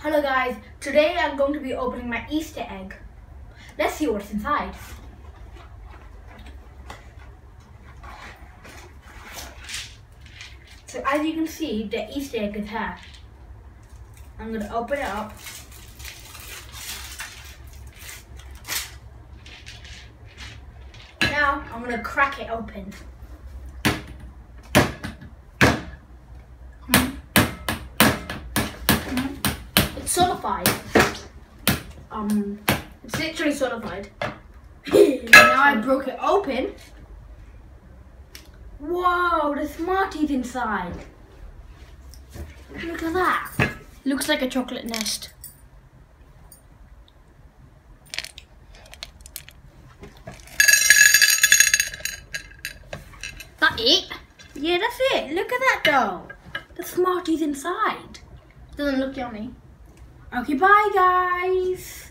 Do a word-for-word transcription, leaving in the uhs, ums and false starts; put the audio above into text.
Hello guys, today I'm going to be opening my Easter egg. Let's see what's inside. So as you can see, the Easter egg is here. I'm going to open it up. Now I'm going to crack it open. It's solidified. Um, it's literally solidified. Now I broke it open. Whoa, the Smarties inside. Look at that. Looks like a chocolate nest. That it? Yeah, that's it. Look at that though. The Smarties inside. Doesn't look yummy. Okay, bye guys.